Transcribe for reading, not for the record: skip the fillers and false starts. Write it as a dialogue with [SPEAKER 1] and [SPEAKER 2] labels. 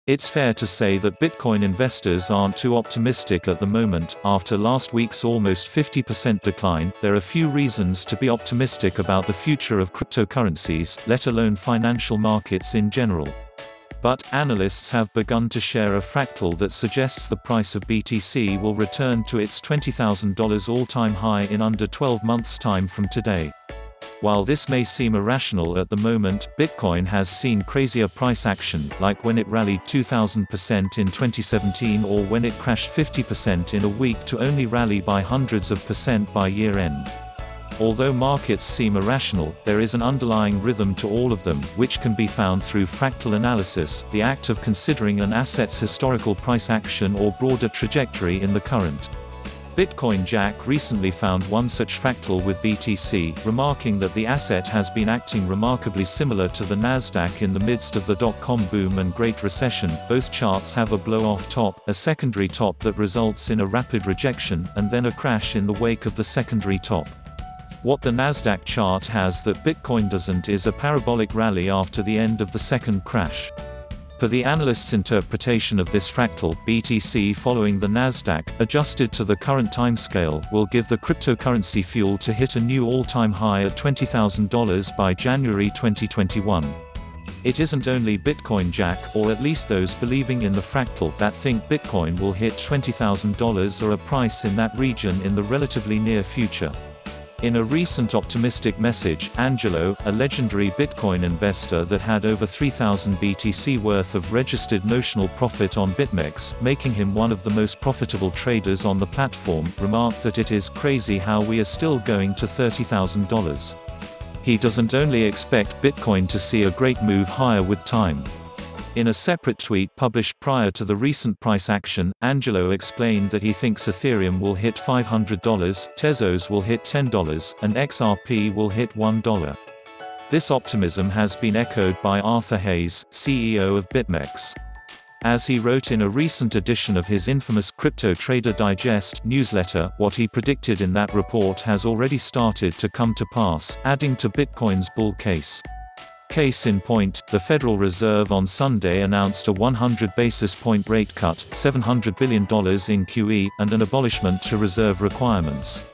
[SPEAKER 1] It's fair to say that Bitcoin investors aren't too optimistic at the moment. After last week's almost 50% decline, there are few reasons to be optimistic about the future of cryptocurrencies, let alone financial markets in general. But, analysts have begun to share a fractal that suggests the price of BTC will return to its $20,000 all-time high in under 12 months' time from today. While this may seem irrational at the moment, Bitcoin has seen crazier price action, like when it rallied 2,000% in 2017 or when it crashed 50% in a week to only rally by hundreds of percent by year-end. Although markets seem irrational, there is an underlying rhythm to all of them, which can be found through fractal analysis, the act of considering an asset's historical price action or broader trajectory in the current. Bitcoin Jack recently found one such fractal with BTC, remarking that the asset has been acting remarkably similar to the Nasdaq in the midst of the dot-com boom and Great Recession. Both charts have a blow-off top, a secondary top that results in a rapid rejection, and then a crash in the wake of the secondary top. What the Nasdaq chart has that Bitcoin doesn't is a parabolic rally after the end of the second crash. Per the analyst's interpretation of this fractal, BTC following the Nasdaq, adjusted to the current timescale, will give the cryptocurrency fuel to hit a new all-time high at $20,000 by January 2021. It isn't only Bitcoin Jack, or at least those believing in the fractal, that think Bitcoin will hit $20,000 or a price in that region in the relatively near future. In a recent optimistic message, Angelo, a legendary Bitcoin investor that had over 3,000 BTC worth of registered notional profit on BitMEX, making him one of the most profitable traders on the platform, remarked that it is crazy how we are still going to $30,000. He doesn't only expect Bitcoin to see a great move higher with time. In a separate tweet published prior to the recent price action, Angelo explained that he thinks Ethereum will hit $500, Tezos will hit $10, and XRP will hit $1. This optimism has been echoed by Arthur Hayes, CEO of BitMEX. As he wrote in a recent edition of his infamous Crypto Trader Digest newsletter, what he predicted in that report has already started to come to pass, adding to Bitcoin's bull case. Case in point, the Federal Reserve on Sunday announced a 100 basis point rate cut, $700 billion in QE, and an abolishment to reserve requirements.